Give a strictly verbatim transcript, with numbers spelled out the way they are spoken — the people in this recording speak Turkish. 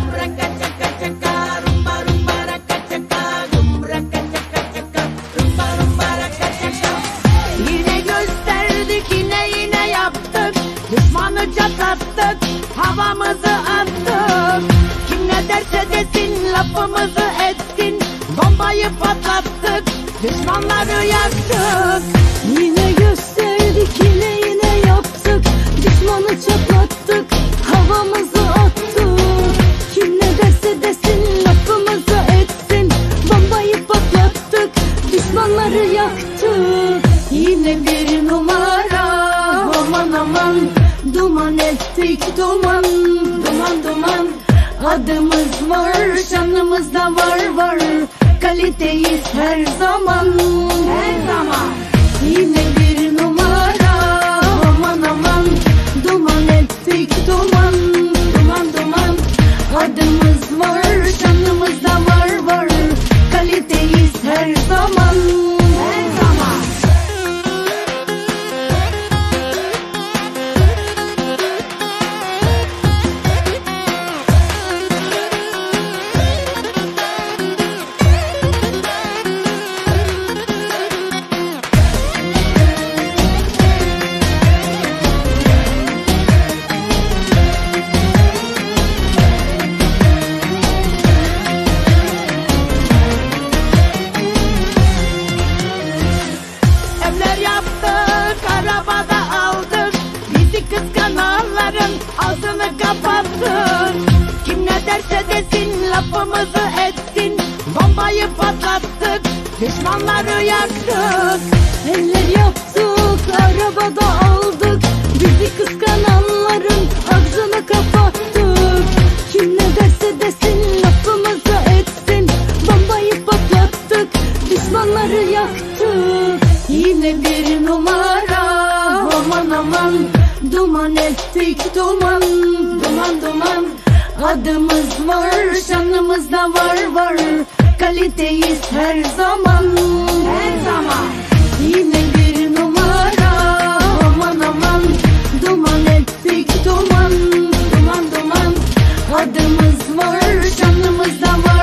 Yine gösterdik, yine yine yaptık, düşmanı çatlattık, havamızı attık. Kim ne derse desin, lafımızı etsin, bombayı patlattık, düşmanları yaktık. Yine gösterdik, yine yine yaptık, düşmanı çatlattık, havamızı attık. Kim ne derse desin, lafımızı etsin, bombayı patlattık, düşmanları yaktık. Yine bir numara, aman aman, duman ettik duman, duman duman. Adımız var, şanımız da var var, kaliteyiz her zaman, her zaman. Yine bir numara, aman aman, duman ettik duman, duman duman. Adımız var, şanımız da var var, kaliteyiz her zaman, her zaman. Kıskananların ağzını kapattık. Kim ne derse desin, lafımızı etsin, bombayı patlattık, düşmanları yaktık. Eller yaptık, arabada aldık, bizi kıskananların ağzını kapattık. Kim ne derse desin, lafımızı etsin, bombayı patlattık, düşmanları yaktık. Yine bir numara, aman aman, duman ettik duman, duman duman. Adımız var, şanımız da var var, kaliteyiz her zaman, her zaman. Yine bir numara, aman aman, duman ettik duman, duman duman. Adımız var, şanımız da var.